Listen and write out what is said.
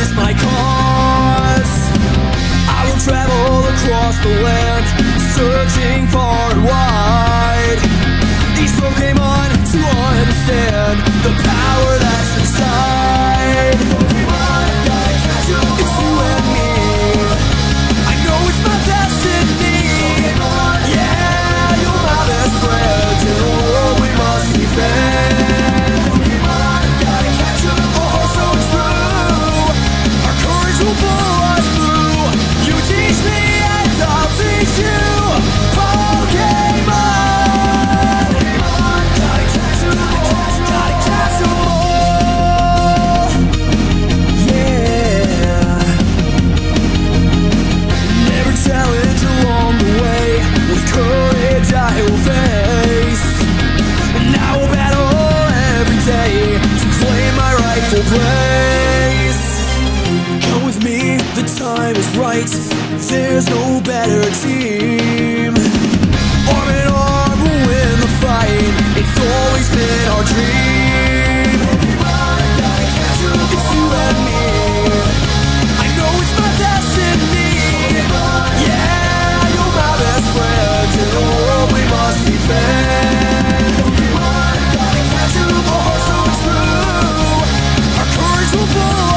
is my cause. I will travel across the land, searching far and wide. Each Pokémon to understand the power that's inside. Pokémon, gotta catch 'em all. It's you and me. I know it's my destiny. Pokémon, yeah, you're my best friend. In a world we must defend. Pokémon, gotta catch 'em all. Oh, so true. Our courage will pull us through. You teach me and I'll teach you. Pokémon. I will face, and I will battle every day to claim my rightful place. Come with me, the time is right. There's no better team. Arm in arm, we'll win the fight. It's always been our dream. It's you and me. I know it's my destiny. Yeah, you're my best friend. In the world we must defend. Pokémon, gotta catch 'em all. Oh, so true. Our courage will pull